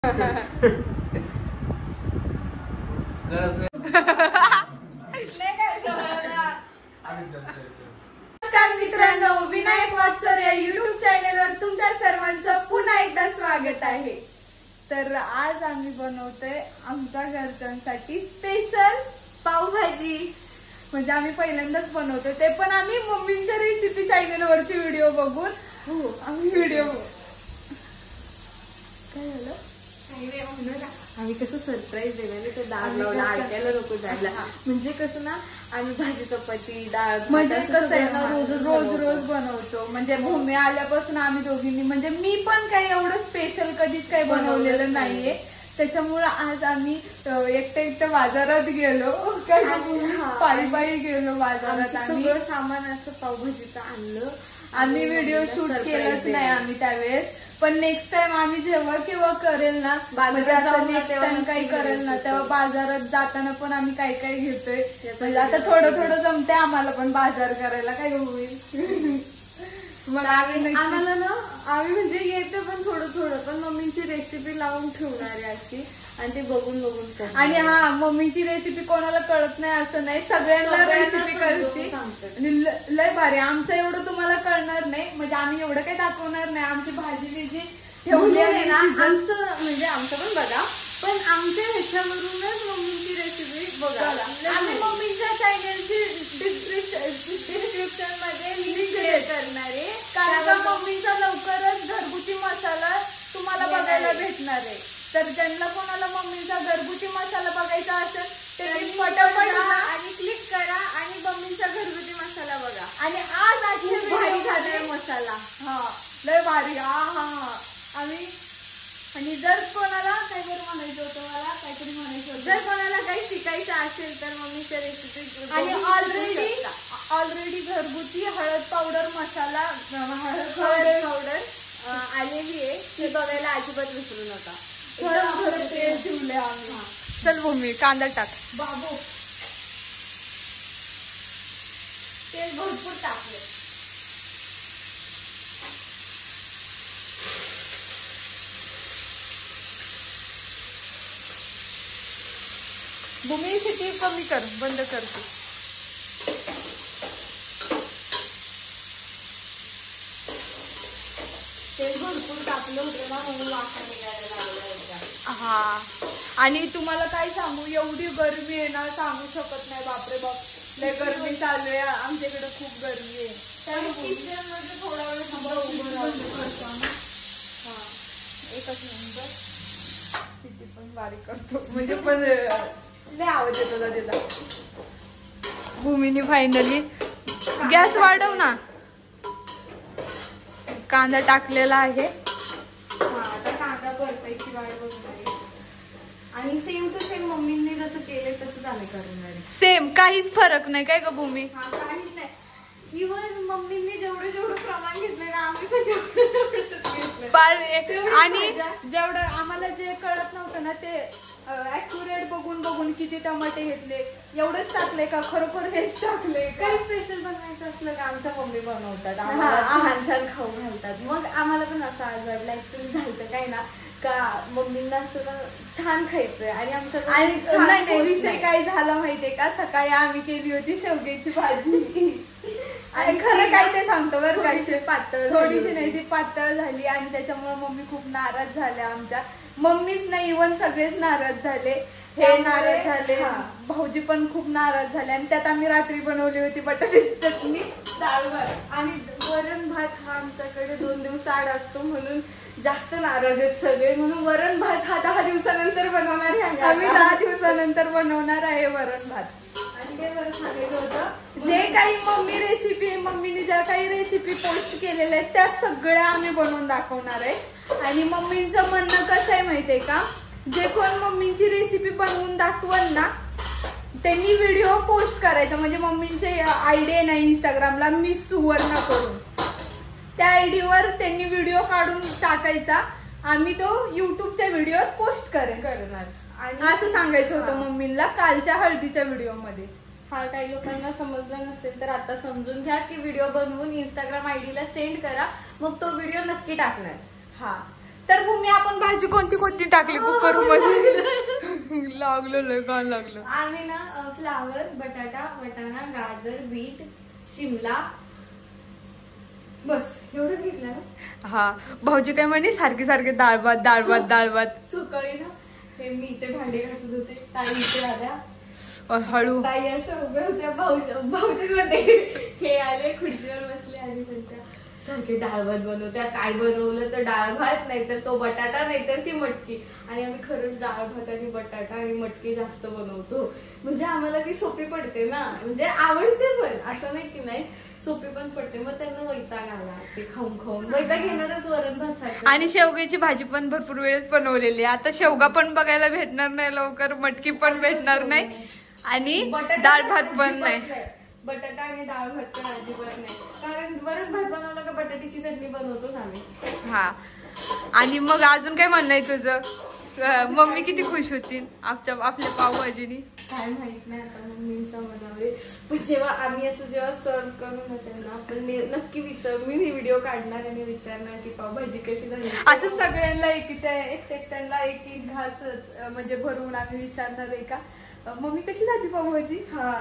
नमस्कार मित्रांनो, विनायक वात्सर या YouTube चॅनलवर तुमच्या सर्वांचं पुन्हा एकदा स्वागत आहे। तर आज आम्ही बनवतोय आमच्या घरच्यांसाठी स्पेशल पावभाजी। म्हणजे आम्ही पहिल्यांदाच बनवतोय, ते पण आम्ही मम्मींच्या रेसिपी चॅनलवरची व्हिडिओ बघून। आम्ही व्हिडिओ काय झालं आम्ही कसं सरप्राईज दिलेलं ते डाळ लावला ऐकायला नको जायला। म्हणजे कसं ना आम्ही भाजी चपाती डाळ म्हणजे कसं आहे ना रोज बनवतो। म्हणजे भूमी आल्यापासून आम्ही दोघींनी म्हणजे मी पण काही एवढं स्पेशल कधीच काही बनवलेलं नाहीये। त्याच्यामुळे आज आम्ही एकटे बाजारात गेलो, पायी गेलो बाजारात। आम्ही सगळं सामान असं पावभाजीचं आणलं। आम्ही व्हिडिओ शूट केलंच नाही आम्ही त्यावेळेस, पण नेक्स्ट टाइम आम्ही जेव्हा किंवा करेल ना, म्हणजे असं नेक्स्ट टाइम काही करेल ना तेव्हा बाजारात जाताना पण आम्ही काय काय घेतोय। म्हणजे आता थोडं जमते आम्हाला पण बाजार करायला, काय होईल मग आम्हाला ना आम्ही म्हणजे येतं पण थोडं पण मम्मीची रेसिपी लावून ठेवणार आहे अशी, आणि ते बघून आणि हा मम्मीची रेसिपी कोणाला कळत नाही असं नाही, सगळ्यांना रेसिपी कळते। लय भारी। आमचं एवढं तुम्हाला कळणार नाही, म्हणजे आम्ही एवढं काही दाखवणार नाही। आमची भाजी बिजी ठेवली आहे ना आमचं, म्हणजे आमचं पण बघा, पण आमच्या ह्याच्यावरूनच मम्मीची रेसिपी बघा। आम्ही मम्मीच्या चॅनलची डिस्क्रिप्शन मध्ये लिंक करणार आहे, कारण का मम्मीचा लवकरच घरगुती मसाला तुम्हाला बघायला भेटणार आहे। तर ज्यांना कोणाला मम्मीचा घरगुती मसाला बघायचा असेल त्यांनी फटाफट आणि क्लिक करा आणि मम्मीचा घरगुती मसाला बघा। आणि आज आजची भारी झालाय मसाला, लय भारी। आम्ही आणि जर कोणाला काहीतरी म्हणायचं होतं, मला काहीतरी म्हणायचं होतं, जर कोणाला काही शिकायचं असेल तर मम्मीच्या रेसिपी आणि ऑलरेडी घरगुती हळद पावडर मसाला हळद पावडर आलेली आहे, ते बघायला अजिबात विसरू नका। तेल ठेवले आम्ही। चल भूमी कांदा टाक। बाबू तेल भरपूर टाकले। भूमी सिटी कमी कर, बंद करते। तेल भरपूर टाकलं होतं ना म्हणून वास निघायला लागला होता। हा, आणि तुम्हाला काय सांगू, एवढी गरमी आहे ना, सांगू शकत नाही। बापरे बाप, लय गरमी चालू आहे आमच्याकडे, खूप गरमी आहे। किचन मध्ये थोडा वेळ उभं राहतो। एकच मिनिट, सिटी पण बारीक करतो, म्हणजे पण लय आवाज येतो त्याचा। भूमीने फायनली गॅस वाढव ना, कांदा टाकलेला आहे। आता कांदा परतायची वाट बघणार आहे, आणि सेम टू सेम मम्मीने जसं केलंय तसं झालं करणार आहे। सेम, काहीच फरक नाही काय ग भूमी? काहीच नाही। इव्हन मम्मीने जेवढं प्रमाण घेतलंय ना, आम्ही पण तेवढं घेतलंय। आणि जेवढं आम्हाला जे कळत नव्हतं ना, ते ऍक्युरेट बघून किती टमाटे घेतले एवढंच टाकले का, खरोखर हेच टाकले? काही स्पेशल बनवायचं असलं का आमच्या मम्मी बनवतात, आम्हाला छान खाऊ घालतात। मग आम्हाला पण असं आज वाटलं, ऍक्च्युली झालं काय ना का मम्मींना असं छान खायचंय, आणि आमच्या नाही विषय काय झाला माहितीये का, सकाळी आम्ही केली होती शेवग्याची भाजी, आणि खरं काय ते सांगतो बरं का, पातळ थोडीशी नाही, ती पातळ झाली, आणि त्याच्यामुळे मम्मी खूप नाराज झाल्या। आमच्या मम्मीच नाही, इव्हन सगळेच नाराज झाले, हे नाराज झाले, भाऊजी पण खूप नाराज झाले। आणि त्यात आम्ही रात्री बनवली होती बटाट्याची चटणी, डाळ भात आणि वरण भात हा आमच्याकडे 2 दिवस आड असतो, म्हणून जास्त नाराज आहेत सगळे, म्हणून वरण भात हा 10 दिवसानंतर बनवणार आहे आम्ही। 10 दिवसानंतर बनवणार आहे वरण भात। आणि काय बरं सांगायचं होतं, जे काही मम्मीने ज्या काही रेसिपी पोस्ट केलेल्या आहेत त्या सगळ्या आम्ही बनवून दाखवणार आहे। आणि मम्मींचं म्हणणं कसं आहे माहितीये का, जे कोण मम्मींची रेसिपी बनवून दाखवल ना त्यांनी व्हिडिओ पोस्ट करायचा। म्हणजे मम्मींचे आयडी आहे ना इंस्टाग्रामला, मिस सुवर्ण करून, त्या आयडीवर त्यांनी व्हिडिओ काढून टाकायचा, आम्ही तो युट्यूबच्या व्हिडिओत पोस्ट करणार। आणि असं सांगायचं होतं मम्मींना कालच्या हळदीच्या व्हिडिओ मध्ये। हा, काही लोकांना समजलं नसेल तर आता समजून घ्या की व्हिडिओ बनवून इंस्टाग्राम आयडीला सेंड करा, मग तो व्हिडिओ नक्की टाकणार। हा, तर भूमी आपण भाजी कोणती कोणती टाकली कुकर मध्ये लागलं गाण लागलं. आम्ही ना फ्लावर, बटाटा, वटाणा, गाजर, बीट, शिमला, बस एवढंच घेतलं ना. हा भाऊजी काय म्हणे सारखे सारखे डाळ भात डाळ भात डाळ भात. सकाळी ना हे मी इथे भांडे घासत होते, ताई इथे आल्या, हळू ताई अशा उभ्या होत्या, भाऊजीच मध्ये हे आले खुर्चीवर बसले आणि म्हणत्या सारखे डाळ भात बनवत्या. काय बनवलं तर डाळ भात, नाहीतर तो बटाटा, नाहीतर ती मटकी. आणि आम्ही खरंच डाळ भात आणि बटाटा आणि मटकी जास्त बनवतो. म्हणजे आम्हाला ती सोपी पडते ना, म्हणजे आवडते पण असं नाही की नाही, सोपी पण पडते. मग त्यांना वैताग आला ते खाऊन खाऊन, वैताग घेणारच वरण भात सारखं. आणि शेवग्याची भाजी पण भरपूर वेळेस बनवलेली. आता शेवगा पण बघायला भेटणार नाही लवकर, मटकी पण भेटणार नाही आणि डाळ भात पण नाही. बटाटा आणि डाळ भात तर अजिबात नाही, कारण वरण भात बनवलं का बटाट्याची चटणी बनवतोच आम्ही. हा आणि मग अजून काय म्हणणं आहे तुझं? मम्मी किती खुश होतील आपल्या पावभाजीनी? काय माहित नाही आता मम्मींच्या मनावर. पण जेव्हा आम्ही असं जेव्हा सर्व करून त्यांना आपण नक्की मी व्हिडिओ काढणार आणि विचारणार की पावभाजी कशी झाली. असं सगळ्यांना एकट्याला एक एक घासच म्हणजे भरून आम्ही विचारणार आहे का मम्मी कशी झाली पावभाजी. हा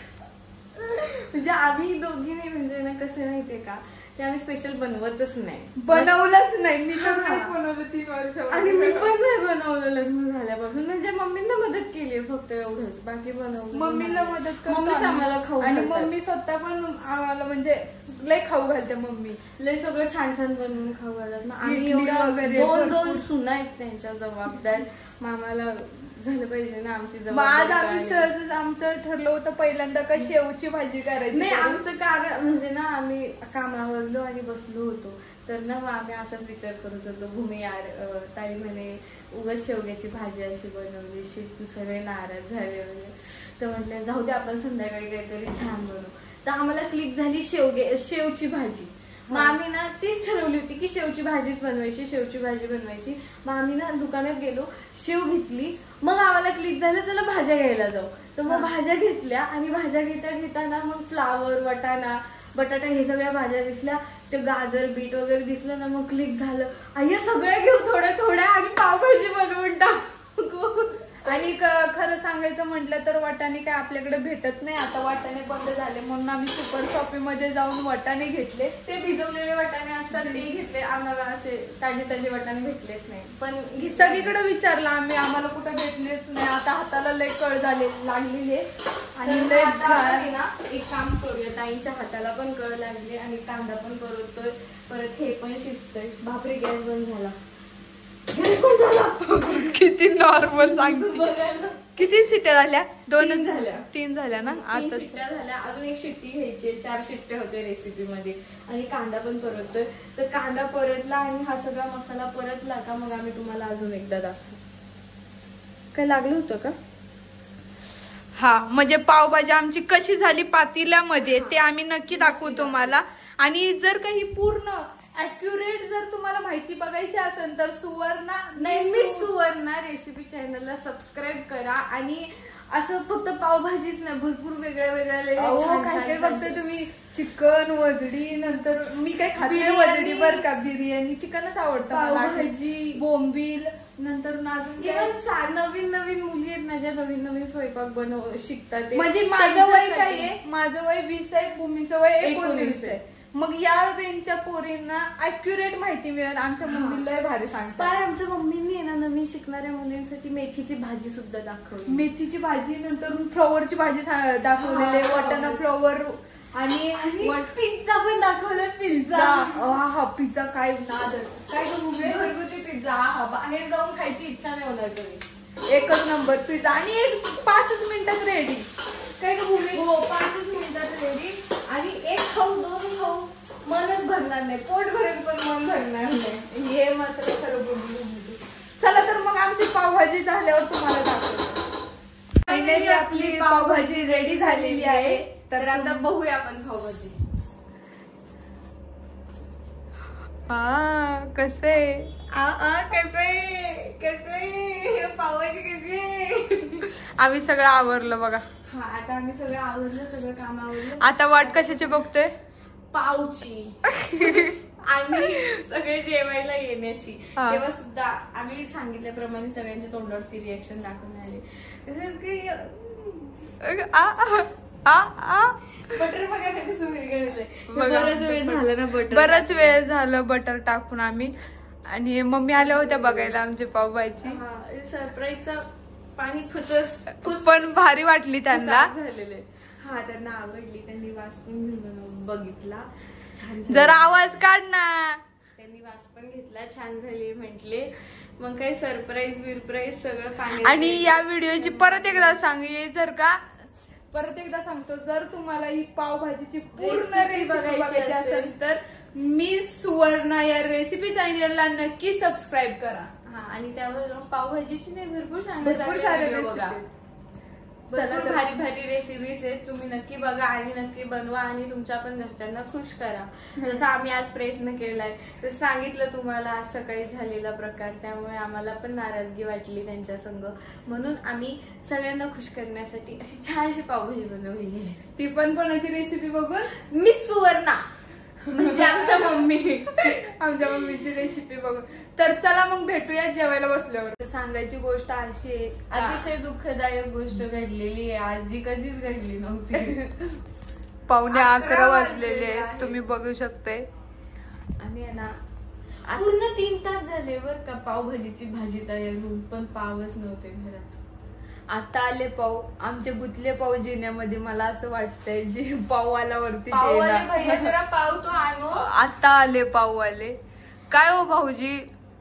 म्हणजे आम्ही दोघी नाही, म्हणजे ना कसं माहितीये का, ते आम्ही स्पेशल बनवतच नाही, बनवलंच नाही. मी तर नाही बनवलं 3 वर्ष आणि मी पण नाही बनवलं लग्न झाल्यापासून. म्हणजे मम्मींना मदत केली फक्त एवढंच, बाकी बनवलं. मम्मीला मदत करतो मम्मीच आम्हाला खाऊ आणि घालतात. मम्मी स्वतः पण आम्हाला म्हणजे लय खाऊ घालते. मम्मी लय सगळं छान छान बनवून खाऊ घालत. आम्ही इडली एवढं वगैरे दोन सुना आहेत त्यांच्या जबाबदार, मग आम्हाला झालं पाहिजे ना आमची मग आज जबाबदारी. आम्ही सहजच आमचं ठरलं होतं पहिल्यांदा का शेवची भाजी करायची. नाही, आमचं कारण म्हणजे ना आम्ही कामावरलो आणि बसलो होतो, तर ना मग आम्ही असाच विचार करत होतो, भूमी यार ताई म्हणे उगाच शेवग्याची भाजी अशी बनवली, सगळे नाराज झाले म्हणजे. तर म्हटलं जाऊ दे आपण संध्याकाळी काहीतरी छान बनवू. तर आम्हाला क्लिक झाली शेवची भाजी. मग आम्ही ना तीच ठरवली होती की शेवची भाजीच बनवायची, शेवची भाजी बनवायची. मग आम्ही ना दुकानात गेलो, शेव घेतली, मग आम्हाला क्लिक झालं चला भाज्या घ्यायला जाऊ. तर मग भाज्या घेतल्या आणि भाज्या घेताना मग फ्लावर, वटाणा, बटाटा हे सगळ्या भाज्या दिसल्या, ते गाजर, बीट वगैरे दिसलं ना, मग क्लिक झालं आई सगळ्या घेऊ थोड्या थोड्या आणि पावभाजी बनवून टाकू. आणि खरं सांगायचं म्हटलं तर वाटाणे काय आपल्याकडे भेटत नाही आता, वाटाणे बंद झाले म्हणून आम्ही सुपर शॉपिंग मध्ये जाऊन वाटाणे घेतले. ते भिजवलेले वाटाणे असतात ते घेतले, आम्हाला असे ताजे वाटाणे भेटलेच नाही. पण सगळीकडे विचारलं आम्ही, आम्हाला कुठे भेटलेच नाही. आता हाताला लय कळ लागलेली आणि लय ना एक काम करूया, ताईंच्या हाताला पण कळ लागली आणि कांदा पण परततोय, परत हे पण शिजतोय. बापरे गॅस बंद झाला. किती नॉर्मल सांगते. किती शिट्ट्या झाल्या? 2 झाल्या. 3 झाल्या ना. 3 शिट्ट्या झाल्या, अजून एक शिट्टी घ्यायची. 4 शिट्ट्या होते रेसिपी मध्ये. आणि कांदा पण परततोय, तर कांदा परतला आणि हा सगळा मसाला परतला का मग आम्ही तुम्हाला अजून एकदा दाखवू. काय लागलं होतं का? हा म्हणजे पावभाजी आमची कशी झाली पातेल्यामध्ये ते आम्ही नक्की दाखवू तुम्हाला. आणि जर काही पूर्ण अॅक्युरेट जर तुम्हाला माहिती बघायची असेल तर सुवर्णा रेसिपी चॅनलला सबस्क्राईब करा. आणि असं फक्त पावभाजीच नाही, भरपूर वेगळ्या बघते तुम्ही. चिकन, वजडी, नंतर मी काय खाते वजडी बर का, बिर्याणी, चिकनच आवडतं, पावभाजी, बोंबील, नंतर नवीन मुली आहेत माझ्या, नवीन स्वयंपाक शिकतात. म्हणजे माझं वय काय आहे, माझं वय 20 आहे, भूमीचं वय 19 आहे. मग या रेंजच्या पोरींना अॅक्युरेट माहिती मिळेल. आमच्या मम्मीला भारी सांगतात. आमच्या मम्मींनी ना नवीन शिकणाऱ्या मुलींसाठी मेथीची भाजी सुद्धा दाखवली. मेथीची भाजी, नंतर फ्लॉवरची भाजी दाखवलेली, वाटाणा फ्लॉवर आणि पिझ्झा पण दाखवला. पिझ्झा काय नादच, काय घरगुती पिझ्झा बाहेर जाऊन खायची इच्छा नाही होणार कधी. एकच नंबर पिझ्झा आणि 5 मिनिटात रेडी. काय भूमी? हो 5 मिनिटात रेडी. आणि 1 खाऊ 2 खाऊ मनच भरणार नाही, पोट भरेल पण मन भरणार नाही. हे मात्र खरं बोलली. चला तर मग आमची पावभाजी झाल्यावर तुम्हाला दाखवतो. फायनली आपली पावभाजी रेडी झालेली आहे. तर आता बघूया आपण पावभाजी. कसे पावभाजी कशी. आम्ही सगळं आवरलं बघा. हा आता आम्ही सगळं आवरलं, सगळं काम आवरलं. आता वाट कशाची बघतोय? पावची. आणि सगळे जेवायला येण्याची हा. तेव्हा सुद्धा आम्ही सांगितल्याप्रमाणे सगळ्यांच्या तोंडावरची रिएक्शन दाखवून आले कसं की बटर बघा ना कसं विरघळलंय. बराच वेळ झाला ना बटर बराच वेळ झालं बटर टाकून आम्ही. आणि मम्मी आल्या होत्या बघायला आमची पावभाजी. सरप्राईजचा पाणी खुचस पण भारी वाटली त्यांना. झालेले. हा त्यांना आवडली. त्यांनी वास पण घेऊन बघितला. छान जरा आवाज काढ ना. त्यांनी वास पण घेतला. छान झाली म्हटले. मग काही सरप्राईज बिरप्राईज सगळं पाणी. आणि या व्हिडिओची परत एकदा सांग जर का परत एकदा सांगतो जर तुम्हाला ही पावभाजीची पूर्ण रेसिपी बघायची असेल तर मिस सुवर्णा या रेसिपी चॅनलला नक्की सबस्क्राईब करा. हा आणि त्यावर पावभाजीची नाही भरपूर सारे बघा. चला भारी भारी रेसिपीज आहेत. तुम्ही नक्की बघा आणि नक्की बनवा आणि तुमच्या पण घरच्यांना खुश करा. जसं आम्ही आज प्रयत्न केलाय तर सांगितलं तुम्हाला आज सकाळी झालेला प्रकार. त्यामुळे आम्हाला पण नाराजगी वाटली त्यांच्या संग. म्हणून आम्ही सगळ्यांना खुश करण्यासाठी अशी छानशी पावभाजी बनवली. ती पण कोणाची रेसिपी बघून मिस सुवर्णा म्हणजे आमच्या मम्मीची रेसिपी बघून. तर चला मग भेटूया जेवायला बसल्यावर. सांगायची गोष्ट अशी आहे अतिशय दुःखदायक गोष्ट घडलेली आहे. आजी कधीच घडली नव्हती. 11:15 वाजलेले तुम्ही बघू शकताय. आणि ना पूर्ण 3 तास झाले बर का पावभाजीची भाजी तयार होऊन पण पावच नव्हते घरात. आता आले पाव. आमचे गुतले पाव जिन्यामध्ये. मला असं वाटतंय जे पाववाला वरती जरा पाव तो आणो. आता आले पाववाले. काय हो भाऊजी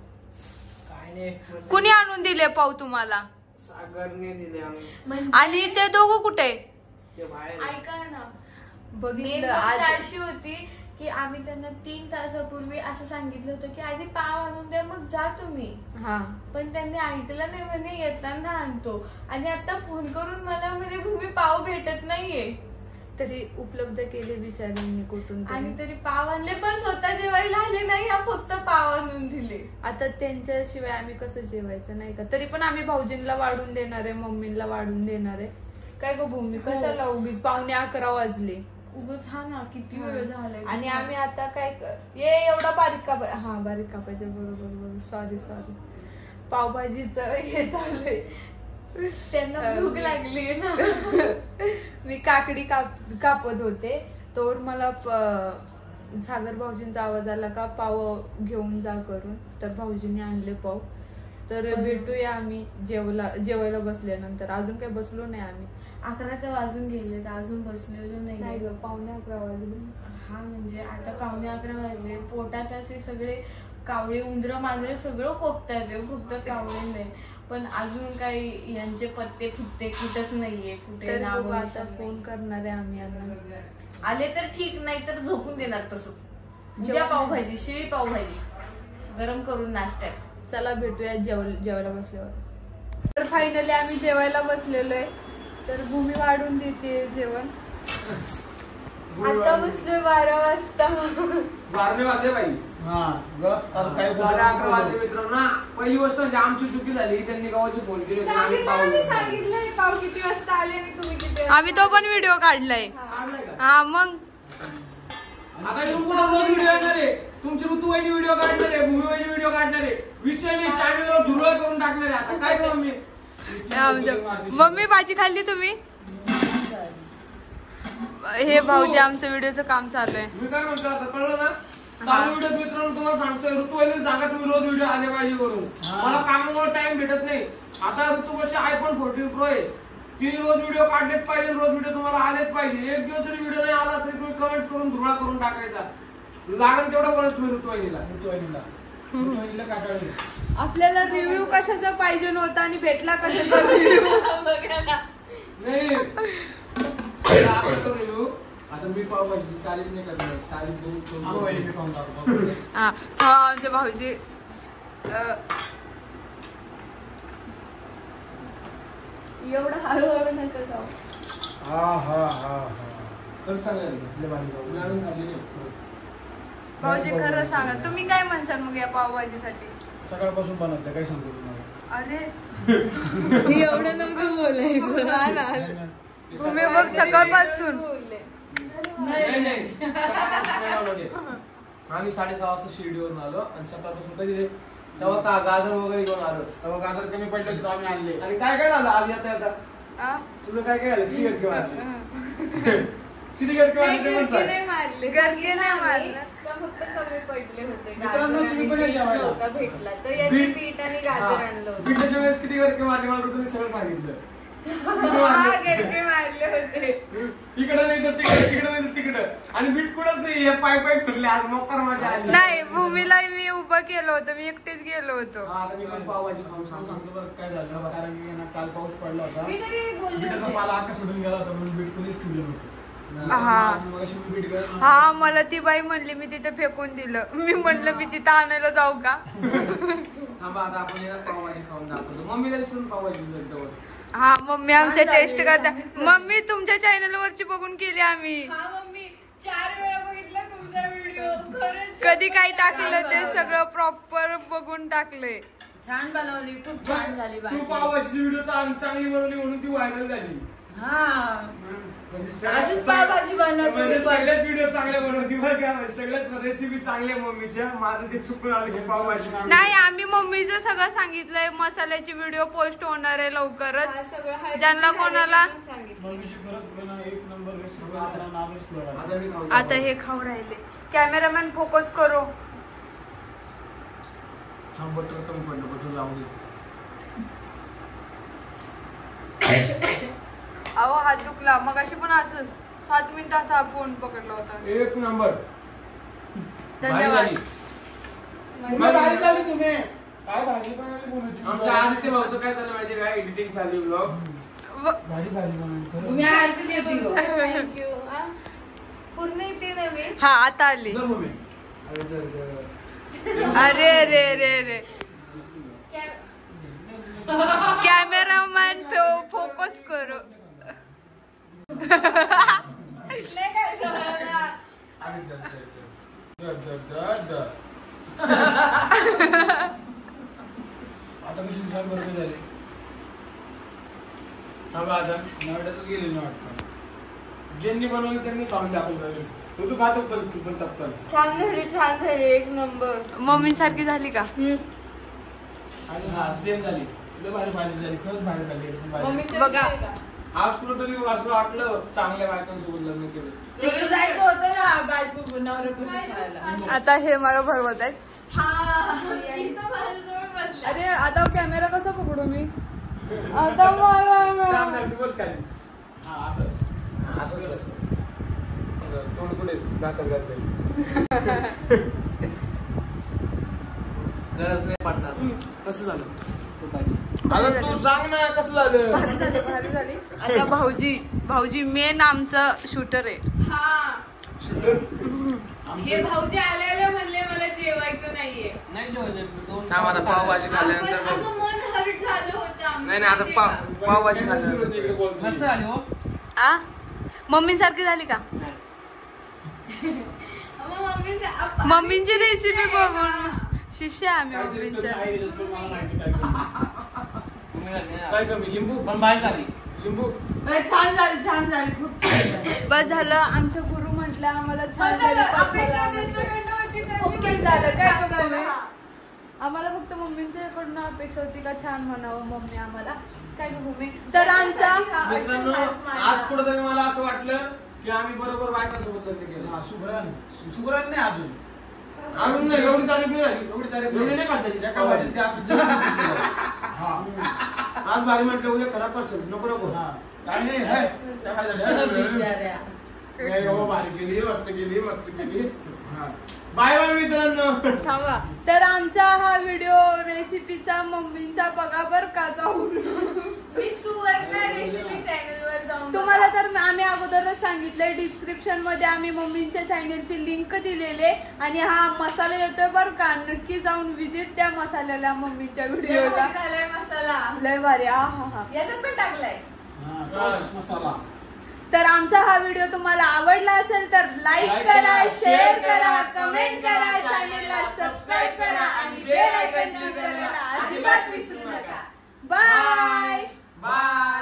कुणी आणून दिले पाव तुम्हाला? सागरने दिले. आणि ते दोघं कुठे? ऐका ना बघितलं अशी होती की आम्ही त्यांना 3 तासापूर्वी असं सांगितलं होतं की आधी पाव आणून द्या मग जा तुम्ही. हा पण त्यांनी ऐकलं नाही. म्हणे येताना आणतो. आणि आता फोन करून मला म्हणे भूमी पाव भेटत नाहीये. तरी उपलब्ध केले बिचाऱ्यांनी कुठून आणि तरी पाव आणले पण स्वतः जेवायला आले नाही. फक्त पाव आणून दिले. आता त्यांच्याशिवाय आम्ही कसं जेवायचं नाही का. तरी पण आम्ही भाऊजींना वाढून देणार आहे मम्मीला वाढून देणार आहे. काय गो भूमी कशाला उगीच 11:15 वाजले उगच. हा ना किती वेळ झालाय. आणि आम्ही आता काय एवढा बारीक बारीक कापायचं. बरोबर सॉरी पावभाजीच हे चाललंय. त्यांना भूक लागली ना. मी काकडी कापत होते तोवर मला सागर भाऊजींचा आवाज आला का पाव घेऊन जा करून. तर भाऊजींनी आणले पाव. तर भेटूया आम्ही जेवायला बसल्यानंतर. अजून काही बसलो नाही आम्ही. 11 तर वाजून गेले अजून बसलेलो नाही. 11:15 वाजले. हा म्हणजे आता 11:15 वाजले. पोटात असे सगळे कावळे उंदरं मांजरे सगळं कोपतात. फक्त कावळे नाही. पण अजून काही यांचे पत्ते फुटते कुठंच नाहीये. कुठे आता फोन करणार आहे आम्ही यांना. आले तर ठीक नाही तर झोपून देणार तसंच. उद्या पावभाजी शिळी पावभाजी गरम करून नाश्त्यात. चला भेटूया जेवायला बसल्यावर. तर फायनली आम्ही जेवायला बसलेलो आहे. तर भूमी वाढून देते जेवण. आता बसलोय 12 वाजता. 12 वाजले बाई. मित्रांनो पहिली गोष्ट म्हणजे आमची चुकी झाली. त्यांनी गावाची फोन केली. सांगितलंय पाव किती वाजता आले आणि तुम्ही किती. आम्ही तो पण व्हिडिओ काढलाय. हा मग आता रोज व्हिडिओ येणार आहे. तुमची ऋतुवाहिनी व्हिडिओ काढणार आहे. भूमीवाहिनी व्हिडिओ काढणार आहे. विषय नाही चॅनलवर धुरळ करून टाकणार आहे. आता काय करू मी. मम्मी भाजी खाल्ली तुम्ही? हे भाऊजी आमचं व्हिडिओचं काम चालू आहे. मी काय म्हणतो आता कळलं ना. चालू व्हिडिओ मित्रांनो तुम्हाला सांगतोय ऋतुवाहिनी सांगा तुम्ही रोज व्हिडिओ आले पाहिजे करून. मला कामामुळे टाइम भेटत नाही. आता ऋतू कशी iPhone 14 Pro आहे. तिने रोज व्हिडिओ काढलेच पाहिजे. रोज व्हिडिओ तुम्हाला आलेच पाहिजे. एक दिवस जरी व्हिडिओ नाही आला तरी तुम्ही कमेंट्स करून धुळा करून टाकायचा. लागेल तेवढं बोलत तुम्ही ऋतुवाहिनीला आपल्याला रिव्ह्यू कशाचा पाहिजे नव्हता आणि भेटला कशाचा रिव्ह्यू. नाही रिव्ह्यू. आता मी पावभाजी तारीफ नाही करणार. तारीफ आमचे भाऊजी एवढं हळूहळू नका जाऊ. भाऊजी खरं सांगा तुम्ही काय म्हणशाल मग या पावभाजीसाठी? सकाळपासून बनवते काय सांगतो तुम्हाला. अरे एवढं नव्हतं बोलायचं. हा ना तुम्ही बघ सकाळपासून आम्ही 6:30 वाजता शिर्डीवरून आलो आणि सकाळपासून कधी रे तेव्हा का गाजर वगैरे घेऊन आलो. तेव्हा गाजर कमी पडले होते आम्ही आणले. आणि काय काय झालं आज येता तुझं काय काय झालं? किती गटके मारले? किती गटके मारले? नाही मारले, गरजे नाही मारले. फक्त कमी पडले होते. मित्रांनो, तुम्ही पण या जेवायला. नव्हता भेटला तर यांनी बीट आणि गाजर आणलं होतं. बीटाच्या वेळेस किती गटके मारले मला तुम्ही सगळं सांगितलं. गरजे मारले होते. इकडं नाही तर तिकडे, तिकडे नाही तर तिकडं. आणि बीट कुठंच नाही, पाय पाय फिरले आज मोकार माझ्या आली. नाही, भूमीला मी उभं केलं होतं, मी एकटीच गेलो होतो. हा, आता मी पण पावभाजी खाऊन सांगतो सांगतो. बरं काय झालं, कारण की ना काल पाऊस पडला होता. मी तरी बोलले बिटाचा होते. पाला आका सोडून गेला होता म्हणून बीट कोणीच ठेवलं नव्हतं. हा. मग अशी मी बीट गेलो. हा, मला ती बाई म्हणली, मी तिथे फेकून दिलं. मी म्हणलं मी तिथं आणायला जाऊ का? थांबा आता आपण याला पावभाजी खाऊन दाखवतो. मम्मीला विचारून पावभाजी विचारतो. हा, मम्मी आमच्या टेस्ट करता. मम्मी तुमच्या चॅनल वरची बघून केली आम्ही. हा मम्मी 4 वेळा बघितला तुमचा व्हिडिओ. खरंच कधी काय टाकलं ते सगळं प्रॉपर बघून टाकलंय. छान बनवली, खूप छान झाली तू भाजी. पावभाजी व्हिडिओ चांगली बनवली म्हणून ती व्हायरल झाली. हा म्हणजे अशीच पावभाजी बनवते म्हणजे ती पण. सगळ्याच व्हिडिओ चांगल्या बनवती बरं का. म्हणजे सगळ्याच रेसिपी चांगल्या मम्मीच्या. माझं ते चुकून आलं की पावभाजी. नाही, आम्ही मम्मीचं सगळं सांगितलंय. मसाल्याची व्हिडिओ पोस्ट होणार आहे लवकरच. हा, सगळं हळदीची ज्यांना कोणाला पण सांगितलं. मम्मीची खरंच ना एक नंबर रेसिपी आपल्याला नावच ठेवायला. आता मी खाऊ आता हे खाऊ राहिले. कॅमेरामॅन फोकस करो. थांब, बटर कमी पडलं, बटर जाऊ दे. अहो, हात दुखला. मग अशी पण असंच 7 मिनिटं असा फोन पकडला होता. एक नंबर. धन्यवाद. मग भाजी झाली तुम्ही काय भाजी बनवली बोलू आमच्या आदित्य भाऊचं काय झालं माहितीये का, एडिटिंग चालू ब्लॉग. भारी भाजी बनवली खरं. तुम्ही आरती देती हो. थँक्यू. पूर्ण येते ना मी. हा, आता आली. जर मम्मी अरे रे रे रे. कॅमेरामॅन फोकस करो. नाही काय झालं. अरे आता कशी छान बरोबर झाली. थांबा आता. नवड्यातच गेली ना वाटतं. ज्यांनी बनवलं त्यांनी खाऊन टाकून पाहिजे. तू खातो पण तू पण टपकन. छान झाली, छान झाली, एक नंबर. मम्मी सारखी झाली का? हा, सेम झाली. लय भारी भाजी झाली, खरंच भारी झाली, एकदम भारी. मम्मीच्या बघा. विषयी का? आज कुठंतरी असं वाटलं चांगल्या बायकांसोबत लग्न केलं. तिकडे जायचं होतं ना बायको नवऱ्यापासून खायला. आता हे मला भरवत आहेत. इथं माझ्याजवळ बसल्या. अरे, आता कॅमेरा कसा पकडू मी? आता मला तू बस खाली. हा, असं असं कर असं. तोंड पुढे दाखल करायचं. गरज नाही पडणार. कसं झालं? आता तू सांग ना कसं झालं. भारी झाली. आता भाऊजी मेन आमचं शूटर आहे. हा, हे भाऊजी आल्याला म्हणले मला जेवायचं नाहीये. थांब, आता पावभाजी आपण खाल्ल्यानंतर असं मन हर्ट झालं होतं आमचं. नाही आता माहितीये का? पावभाजी खाल्ल्यानंतर. आ, मम्मी सारखी झाली का? मग मम्मीचं मम्मींची रेसिपी बघून शिष्य आहे आम्ही मम्मींच्या. काय कमी लिंबू पण बाहेर झाली. लिंबू छान झाली, खूप छान झाली. बस झालं. आमचं गुरु म्हटलं आम्हाला छान झालं, झालं, बस अपेक्षा झालं. त्यांच्याकडनं होती त्यांनी ओके पण झालं. काय छान गं मम्मी? झालं. आम्हाला फक्त मम्मींच्याकडनं अपेक्षा होती का छान म्हणावं मम्मी आम्हाला. काय गं मम्मी? तर आमचा मित्रांनो, आज कुठेतरी मला असं वाटलं की आम्ही बरोबर बायकांसोबत लग्न केलं. हा, शुक्रान नाही अजून अजून नाही, एवढी तारीफ नाही झाली. एवढी तारीफ एवढी नाही खात एका भाजीत ते आता जेवण केलं. हा आज भारी म्हटलं उद्या खराब करशील. नको नको. हा काय नाही हाय. त्या काय झालं बिचाऱ्या. नाही, हो, भारी केली, मस्त केली. हा बाय बाय मित्रांनो. थांबा. तर आमचा हा व्हिडिओ रेसिपीचा मम्मींचा बघा बर का जाऊन. मी सुवर्ण रेसिपी चॅनल वर जाऊन तुम्हाला तर आम्ही अगोदरच सांगितलंय, डिस्क्रिप्शन मध्ये आम्ही मम्मींच्या चॅनलची लिंक दिलेली आणि हा मसाला येतोय बर का. नक्की जाऊन विजिट द्या मसाल्याला, मम्मीच्या व्हिडिओला. झालाय मसाला. लय भारी. आ हा हा. याच्यात पण टाकलाय. हा, तोच मसाला. तर आमचा हा व्हिडिओ तुम्हाला आवडला असेल तर लाईक करा, शेअर करा, कमेंट करा, चॅनलला सबस्क्राईब करा आणि बेल आयकॉन क्लिक करायला अजिबात विसरू नका. बाय. बाय.